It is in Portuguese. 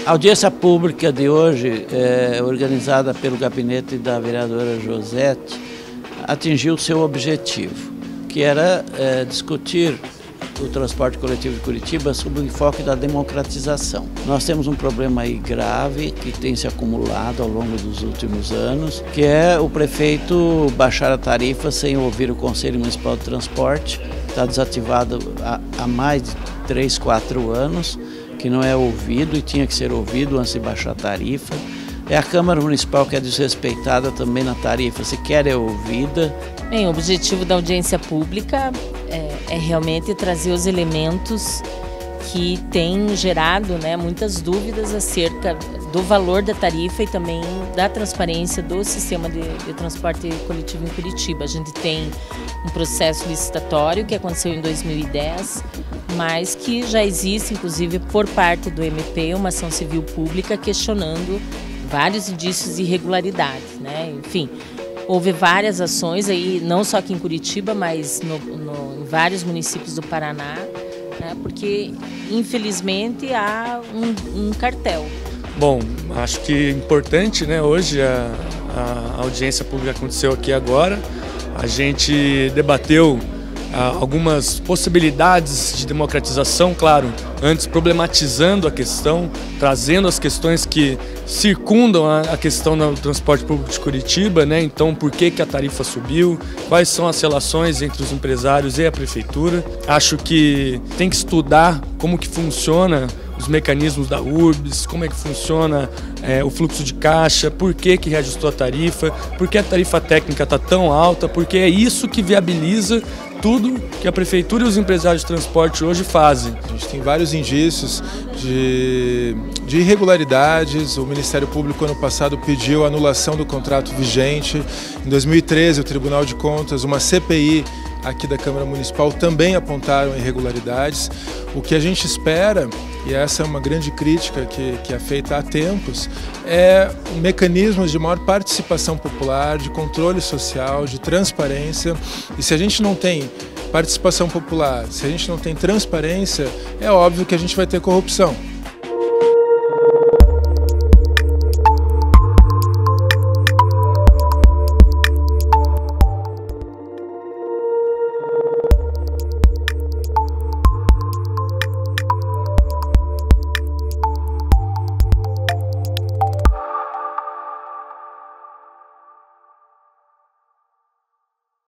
A audiência pública de hoje, organizada pelo gabinete da vereadora Josete, atingiu seu objetivo, que era discutir o transporte coletivo de Curitiba sob o enfoque da democratização. Nós temos um problema aí grave que tem se acumulado ao longo dos últimos anos, que é o prefeito baixar a tarifa sem ouvir o Conselho Municipal de Transporte. Está desativado há mais de 3, 4 anos, que não é ouvido e tinha que ser ouvido antes de baixar a tarifa. É a Câmara Municipal que é desrespeitada também na tarifa, sequer é ouvida. Bem, o objetivo da audiência pública é realmente trazer os elementos que têm gerado, muitas dúvidas acerca do valor da tarifa e também da transparência do sistema de transporte coletivo em Curitiba. A gente tem um processo licitatório que aconteceu em 2010, mas que já existe, inclusive, por parte do MP, uma ação civil pública questionando vários indícios de irregularidades, Enfim, houve várias ações aí, não só aqui em Curitiba, mas em vários municípios do Paraná, porque infelizmente há um cartel. Bom, acho que é importante, hoje a audiência pública aconteceu aqui agora, a gente debateu algumas possibilidades de democratização, claro, antes problematizando a questão, trazendo as questões que circundam a questão do transporte público de Curitiba, Então, por que a tarifa subiu, quais são as relações entre os empresários e a prefeitura. Acho que tem que estudar como que funciona os mecanismos da URBS, como é que funciona o fluxo de caixa, por que reajustou a tarifa, por que a tarifa técnica está tão alta, porque é isso que viabiliza tudo que a prefeitura e os empresários de transporte hoje fazem. A gente tem vários indícios de irregularidades. O Ministério Público ano passado pediu a anulação do contrato vigente. Em 2013, o Tribunal de Contas, uma CPI aqui da Câmara Municipal também apontaram irregularidades. O que a gente espera, e essa é uma grande crítica que é feita há tempos, é mecanismos de maior participação popular, de controle social, de transparência. E se a gente não tem participação popular, se a gente não tem transparência, é óbvio que a gente vai ter corrupção.